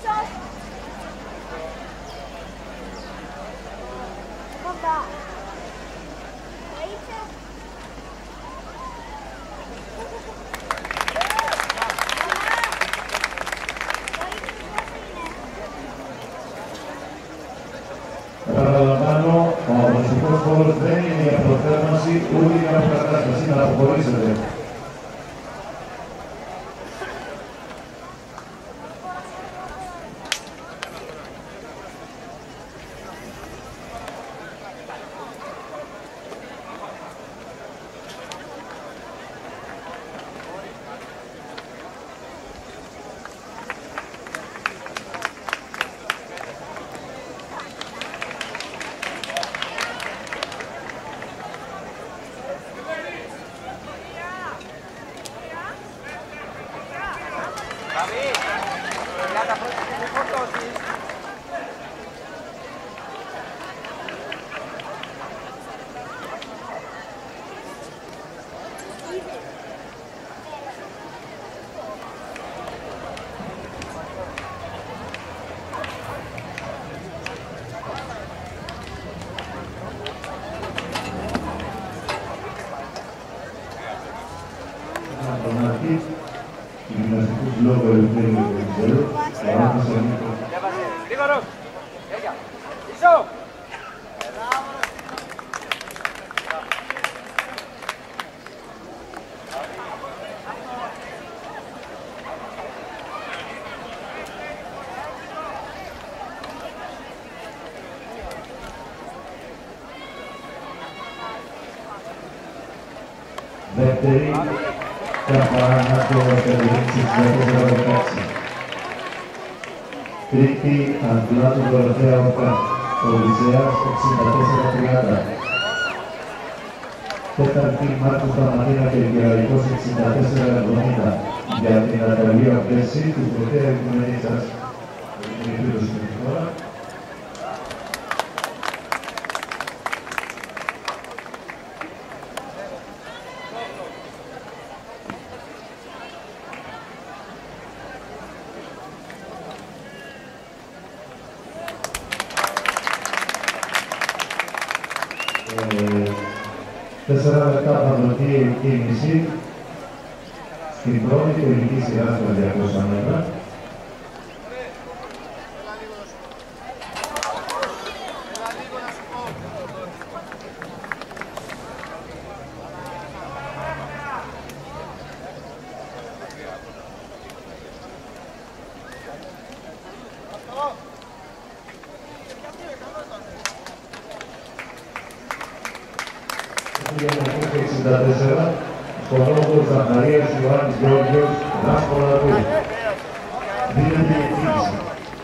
Επαναλαμβάνω, ο αγωνιστικός χώρος δεν είναι για προθέρμανση ούτε για αποκατάσταση. Να αποχωρήσετε. Γυμναστικούς λόγω ελευθερίου του Βενιζέλου, παράδοση Νίκο. Γρήγορος! Πίσω! Δεύτερη, Καμπανάτο Κατελήξης 14-16. Τρίτη, Αντλάτου Δωροθέα Οκά, Οδυσσέας 64-30. Τέταρτη, Μάρκος Σταματίνα και Γεραϊκός 64-70. Για την Ναταλία Βέση, του Πρωτέα Οικουμενίτσας. Την εκδήλωση του χώρα. Τέσσερα λεπτά θα δοθεί η κίνηση στην πρώτη τελική σειρά στα 200 μέτρα. Για το 64, στον λόγο Ζαχαρίας Ιωάννης Γεώργιος, Δάσκολα του. Δίνεται η κίνηση.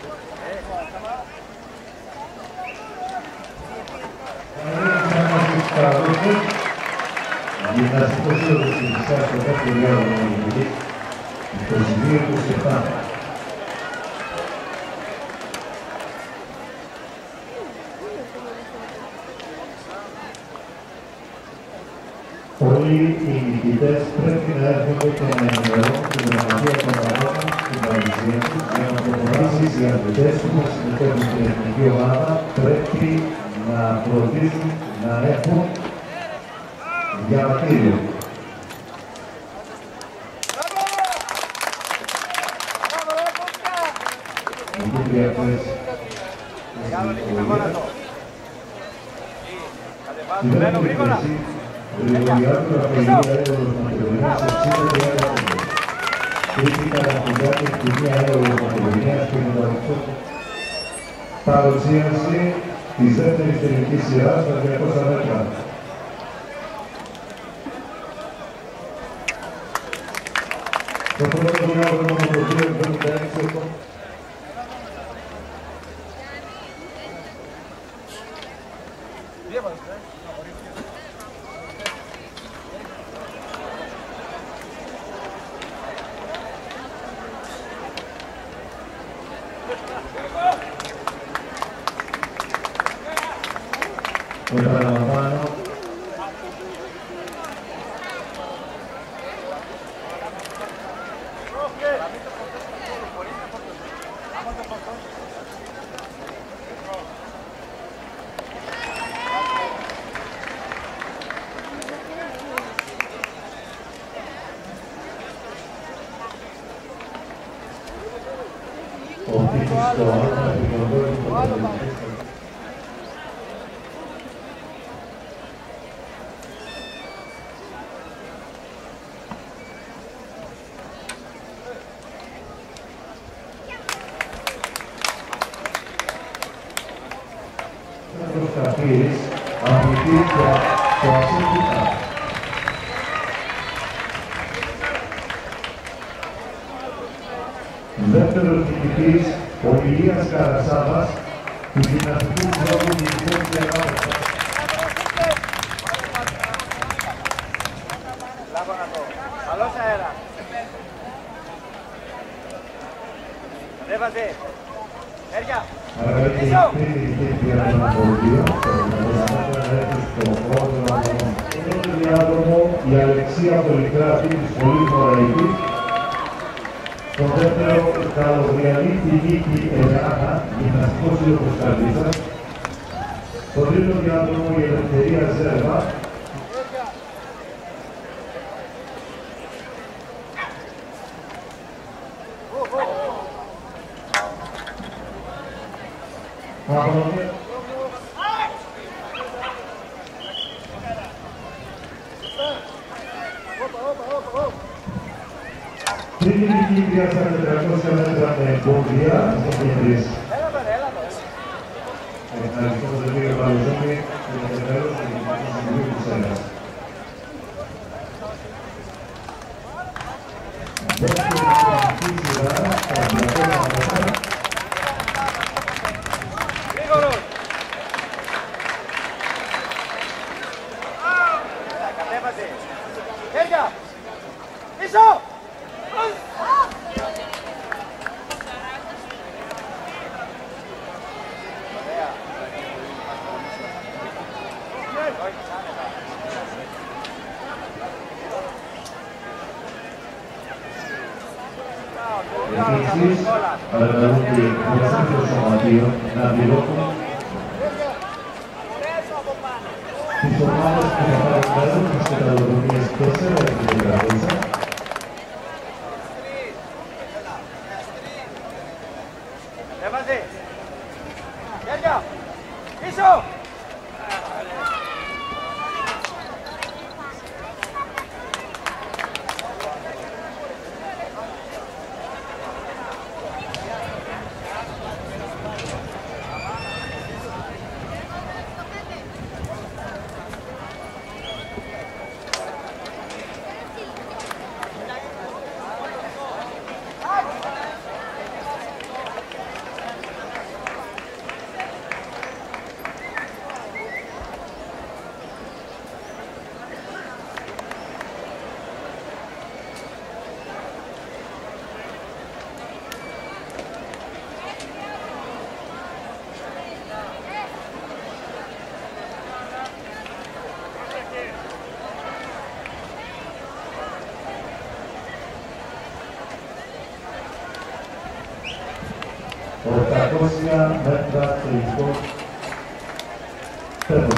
Γυμναστικός σύλλογος της Φυσάς στο δεύτερο διάδρομο Ολυμπική, 22-27. Όλοι οι νικητές πρέπει να έρχονται και να ενημερώνουν την γραμματεία των αγώνων στην παρουσία τους για να προχωρήσεις οι αθλητές που θα συμμετέχουν στην εθνική ομάδα πρέπει να φροντίζουν να έχουν διαβατήριο. Νικήτρια χθες στη δεύτερη θέση Γρηγοριάδου Ραφαηλίδα Έρωλος Μακεδονίας 60-35. Τρίτη Καρακοντάκη Ευκουνία Έρωλος Μακεδονίας 58. Παρουσίαση της δεύτερης τελικής σειράς στα 200 μέτρα. Το πρώτο διάδρομο από το 2.76. Επαναλαμβάνω, Ο τύπος στο άλλο επικοινωνικό του Καφίρης, αμυντή το ασύντητα. Δεύτερος νικητής, ο Ηλίας Καρασάβας, του γυμναστικού κλάδου Νησιών και Ελλάδας. Καλώς αέρα. Ανέβαζε. Έρια. Παρακαλώ την τρίτη για τον απολύο, στο πρόγραμμα. Στο διάδρομο η Αλεξία Πολυκράτη της Σχολής Μωραϊκής. Στο δεύτερο καλογριανή τη Νίκη Ελεάνα, γυμναστικός σύλλογος Καρδίτσας. Στο τρίτο διάδρομο η Ελευθερία Ζέρβα. Τρίτη νικήτρια στα 400 μέτρα με εμπόδια, Σοφιατρής. Ευχαριστώ τον κύριο Παλαιζόνη και το τέλος του Συμβουλίου της Έλληνας. Δεύτερη νικητή σειρά, στα 200 μέτρα. Χέρια! Πίσω! Επίσης, παρακαλούν και οι εκπρόσωποι των σωματείων να δηλώσουν τις ομάδες που θα πάρουν μέρος στις καταδρομίες 4 και 400. Έβαζε! Χέρια! Πίσω! μέτρα τελικό τέλος.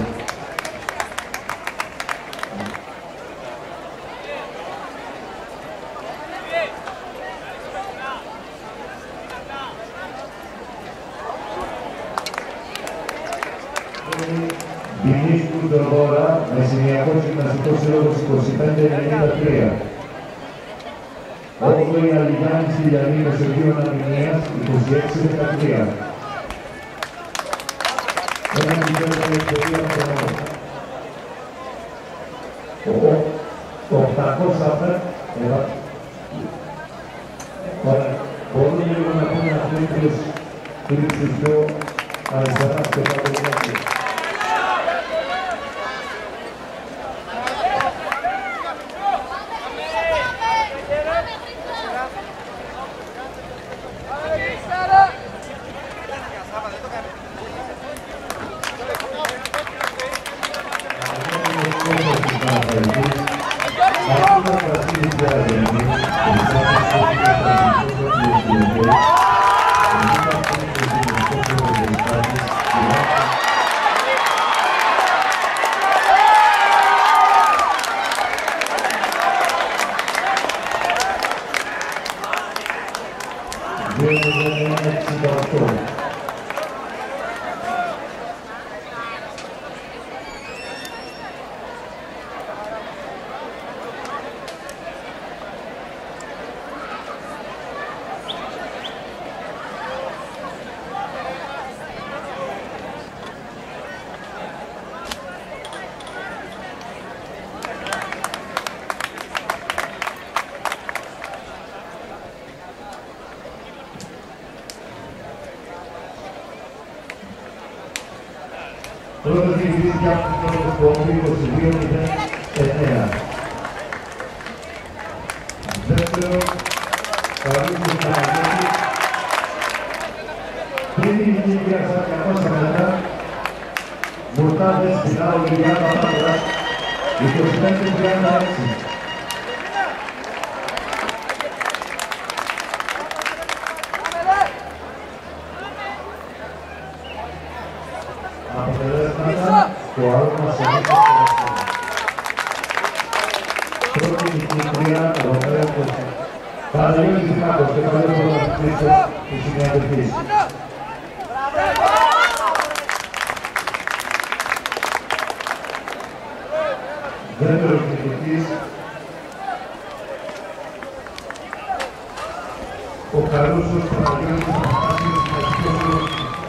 Δημήτρη Τουρκοδόρα, Μεσηνιακός Γυμναστικός Σύλλογος 25-93. Όγδοη Αλιγιάννης Ηλιανή Μεσογείων Αμηνίας 26-13. Ένα μικρό ελευθερία χρονών. 800 μπορούμε λίγο να πούμε αυτοί τους δυο αριστερά και παντελιάκια. 2-0-68. Πρώτος διηγητής για τον πρώτο κόμμα 22-09. Δεύτερο, Καρούσος Παναγιώτης. Τρίτη διηγητή για 440. Μουρτάδες Πινάου Λιβιάννα Πάτρας 25-36. Το άλμα σε μήκος τελευταίο. Πρώτη νικήτρια, Ρωμαίο Κώστα. Παναγιώτης Δημάκος, κεφαλαίος πρωταθλητής της συναδελφής. Δεύτερος νικητής, ο Καρούσος Παναγιώτης Δημάκος, Μεσικός.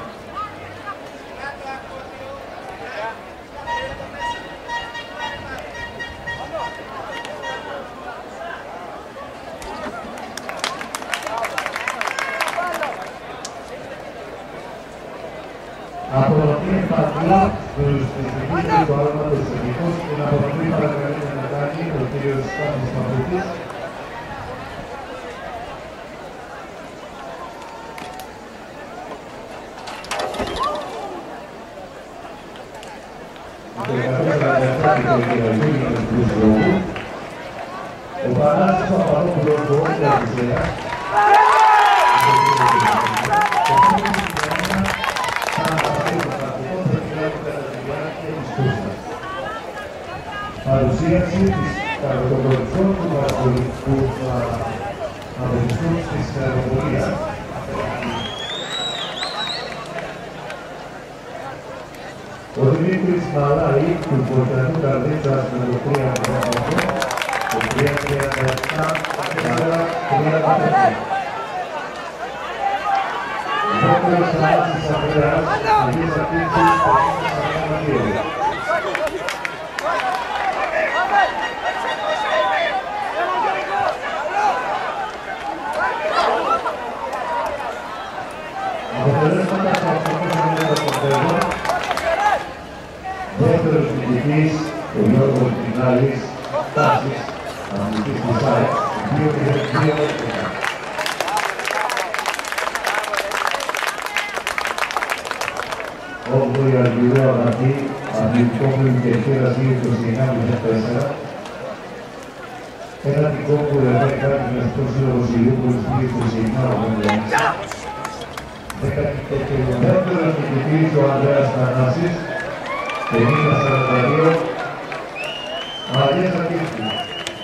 Αποδοχή επαγγελά στους διηγητές του άλματος εθνικούς, την αποδοχή παρακαλεί να κάνει ο κ. Στάθης Μαυρίτης. Ο Πανάσης Παπαδόπουλος του Όντα Αριστερά. Παρουσίαση της καρδοκορυφών του παραπολιτικού που θα αποδειχθούν στη στερεοπολία. Ο Δημήτρης Μαλάη του Πολυτεχνείου Καρδίτσας με το 3-18, το 3-37, 4-35. Δεύτερος Θανάσης Ανδρέας, Αγίας Ακτίνησης, 5-42. Αποτελέσματα στα αυτοκίνητα των Πέδων. Δεύτερος νικητής, ο Γιώργος Πινάλης, Τάσης, αθλητής της ΑΕΚ, 2-0-2-1. Όγδοη Αργυρό Αγαθή, αθλητικό πλήν και χέρας 2-29-04. Εναντικό που Ρεβέκα, Δημιουργικός Σύλλογος Ηλιούπολης 2-29-06. Δεύτερος νικητής ο Ανδρέας Θανάσης, 50-42, Αγίας Ακτίνησης.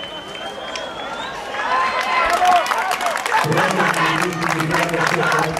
Πρώτος νικητής του Κυριακού.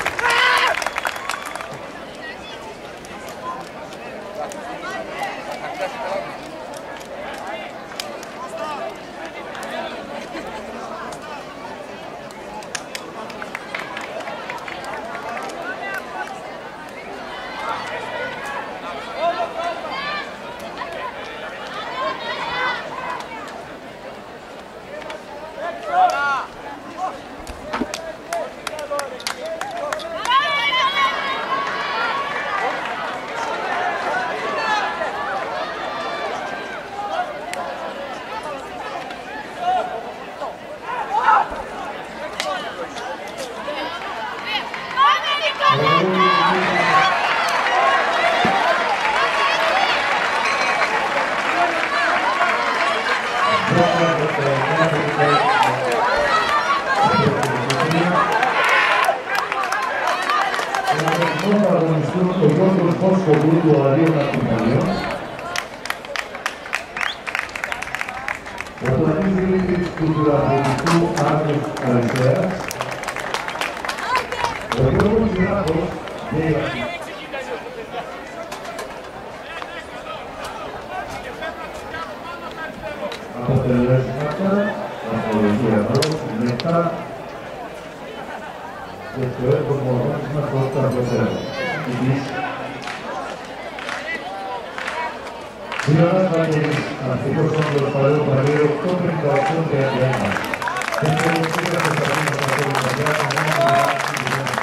Ο Γιώργος Κόσκογλου του Αρίου Ναυτιμονίων. Ο Πλανής Δημήτρης του Τουραβλητικού Άρνους Αριστεράς. Ο Γιώργος Γιράκος αποτελέσματα, απολογία εδώ, μετά και το έντομο αγώνισμα Κώστα Αποτέλεσμα. Διόνας Βαγγελής, αρχικός όντος Παλαιού Παρίου, 8-58-31. Δεν θέλει να